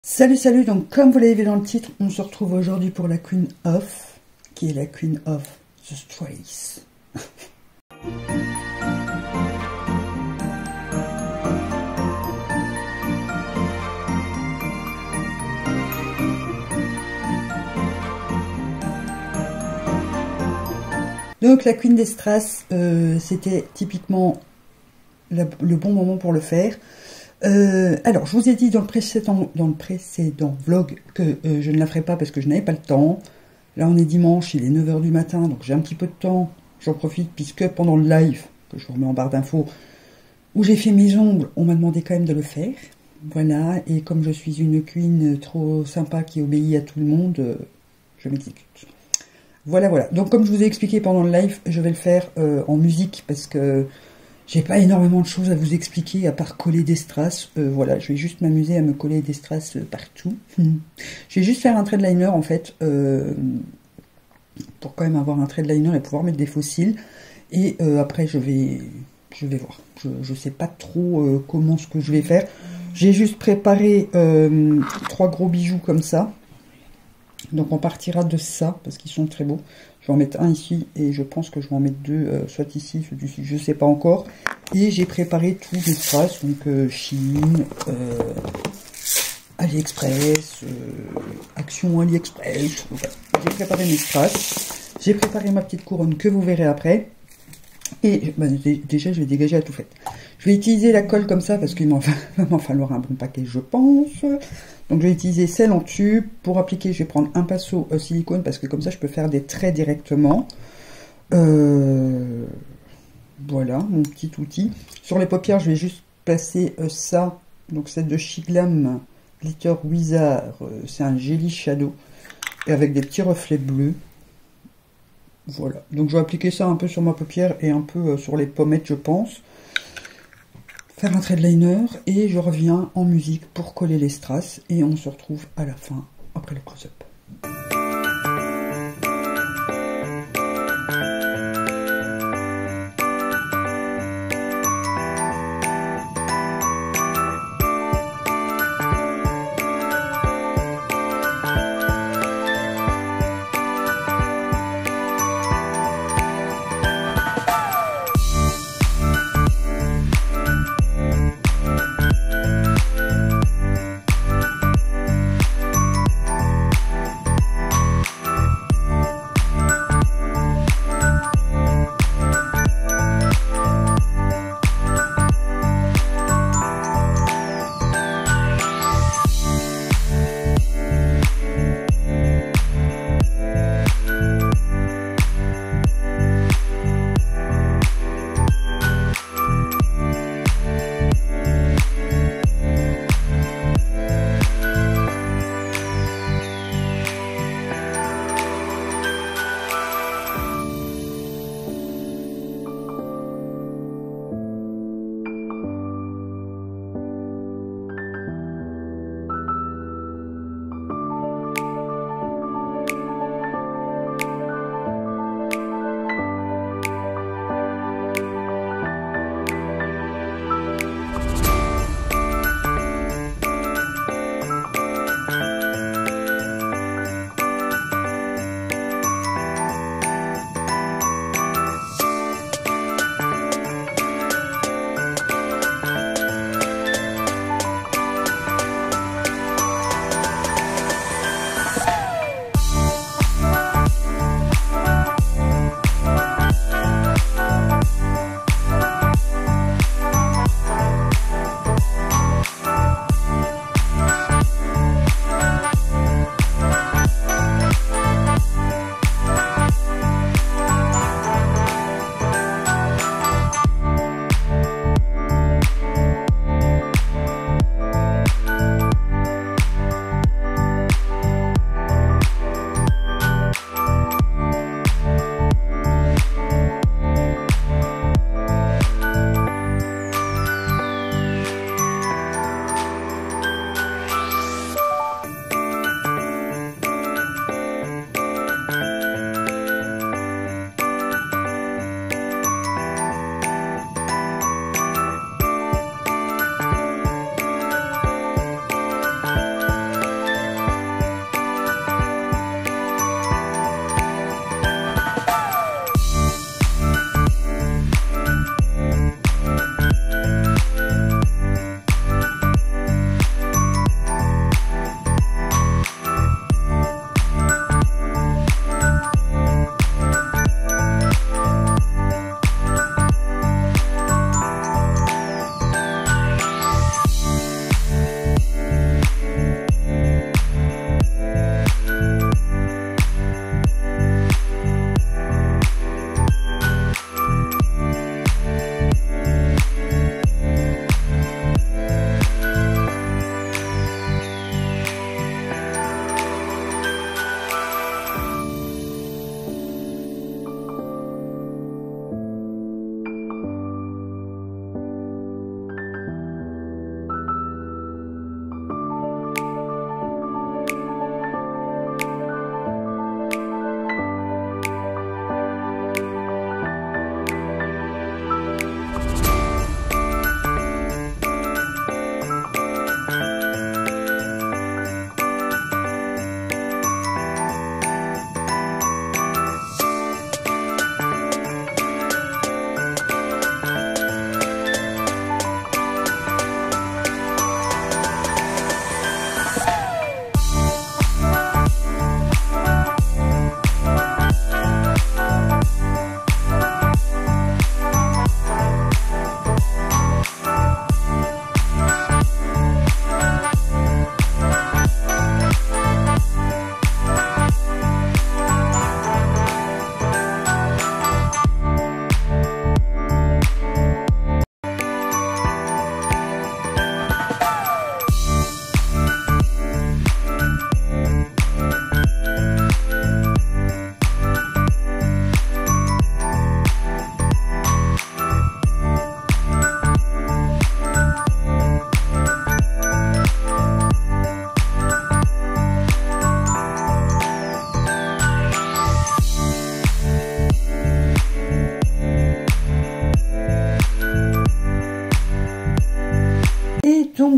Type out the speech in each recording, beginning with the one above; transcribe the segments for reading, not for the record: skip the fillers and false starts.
Salut, salut, donc comme vous l'avez vu dans le titre, on se retrouve aujourd'hui pour la Queen of, qui est la Queen of the Strays. Donc la Queen des Strass, c'était typiquement le bon moment pour le faire. Alors, je vous ai dit dans le précédent vlog que je ne la ferai pas parce que je n'avais pas le temps. Là, on est dimanche, il est 9 h du matin, donc j'ai un petit peu de temps. J'en profite puisque pendant le live, que je vous remets en barre d'infos, où j'ai fait mes ongles, on m'a demandé quand même de le faire. Voilà, et comme je suis une queen trop sympa qui obéit à tout le monde, je m'exécute. Voilà, voilà. Donc, comme je vous ai expliqué pendant le live, je vais le faire en musique parce que j'ai pas énormément de choses à vous expliquer à part coller des strass. Voilà, je vais juste m'amuser à me coller des strass partout. Je vais juste faire un trait de liner en fait, pour quand même avoir un trait de liner et pouvoir mettre des fossiles. Et après, je vais voir. Je sais pas trop comment ce que je vais faire. J'ai juste préparé 3 gros bijoux comme ça. Donc on partira de ça parce qu'ils sont très beaux. Je vais en mettre un ici et je pense que je vais en mettre deux, soit ici, soit ici, je ne sais pas encore. Et j'ai préparé tous les strass, donc Chine, AliExpress, Action AliExpress. Voilà. J'ai préparé mes strass. J'ai préparé ma petite couronne que vous verrez après. Et bah, déjà, je vais dégager à tout fait. Je vais utiliser la colle comme ça parce qu'il va m'en falloir un bon paquet, je pense. Donc, je vais utiliser celle en tube. Pour appliquer, je vais prendre un pinceau silicone parce que comme ça, je peux faire des traits directement. Voilà, mon petit outil. Sur les paupières, je vais juste placer ça. Donc, c'est de Chez Glam Glitter Wizard. C'est un Jelly Shadow. Et avec des petits reflets bleus. Voilà, donc je vais appliquer ça un peu sur ma paupière et un peu sur les pommettes, je pense. Faire un trait de liner et je reviens en musique pour coller les strass et on se retrouve à la fin, après le close-up.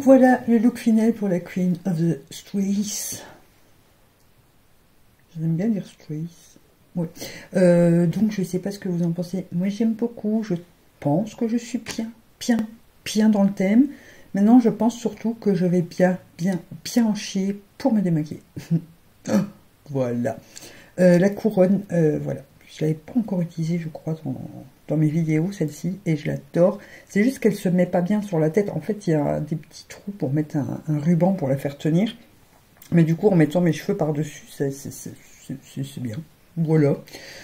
Donc voilà le look final pour la Queen of the Streets. J'aime bien dire Streets. Ouais. Donc je sais pas ce que vous en pensez. Moi j'aime beaucoup. Je pense que je suis bien dans le thème. Maintenant je pense surtout que je vais bien en chier pour me démaquiller. Voilà. La couronne, voilà. Je l'avais pas encore utilisée, je crois, dans mes vidéos, celle-ci, et je l'adore. C'est juste qu'elle se met pas bien sur la tête. En fait, il y a des petits trous pour mettre un ruban pour la faire tenir. Mais du coup, en mettant mes cheveux par-dessus, c'est bien. Voilà.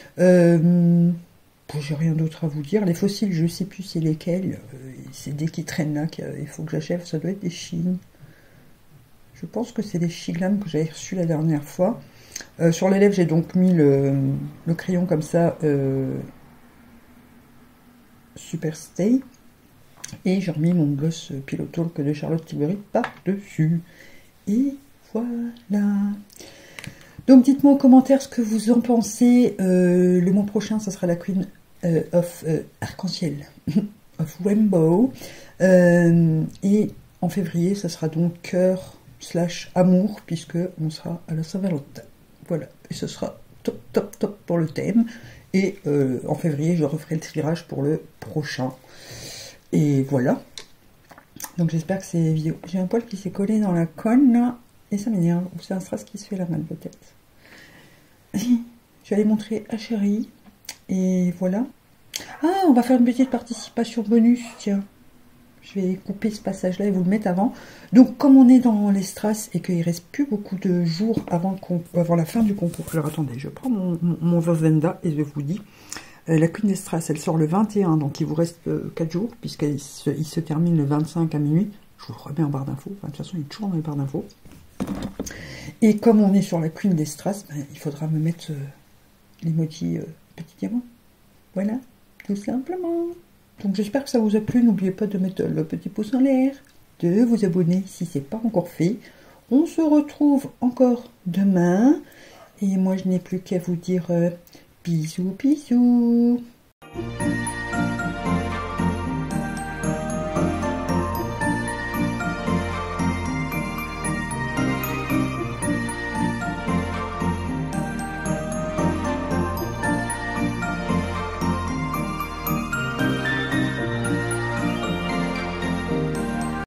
J'ai rien d'autre à vous dire. Les fossiles, je sais plus c'est lesquels. C'est dès qu'ils traînent là qu'il faut que j'achève. Ça doit être des Shein. Je pense que c'est des Shiglam que j'avais reçus la dernière fois. Sur les lèvres, j'ai donc mis le crayon comme ça, Super Stay. Et j'ai remis mon gloss Pillow Talk de Charlotte Tilbury par-dessus. Et voilà. Donc dites-moi en commentaire ce que vous en pensez. Le mois prochain, ça sera la Queen of Arc-en-Ciel, of Rainbow. Et en février, ça sera donc cœur / amour, puisque on sera à la Saint-Valentin. Voilà, et ce sera top pour le thème. Et en février, je referai le tirage pour le prochain. Et voilà. Donc j'espère que ces vidéos... J'ai un poil qui s'est collé dans la conne, là, et ça m'énerve. Ou c'est un strass qui se fait la malle, peut-être. Je vais aller montrer à Chérie. Et voilà. Ah, on va faire une petite participation bonus, tiens. Je vais couper ce passage-là et vous le mettre avant. Donc, comme on est dans les strass et qu'il reste plus beaucoup de jours avant la fin du concours, alors attendez, je prends mon Vovenda et je vous dis, la Queen des Strass, elle sort le 21, donc il vous reste 4 jours, puisqu'il se termine le 25 à minuit. Je vous le remets en barre d'infos. Enfin, de toute façon, il est toujours dans les barres d'infos. Et comme on est sur la Queen des Strass, ben, il faudra me mettre l'emoji petit diamant. Voilà, tout simplement. Donc j'espère que ça vous a plu. N'oubliez pas de mettre le petit pouce en l'air, de vous abonner si ce n'est pas encore fait. On se retrouve encore demain. Et moi, je n'ai plus qu'à vous dire bisous.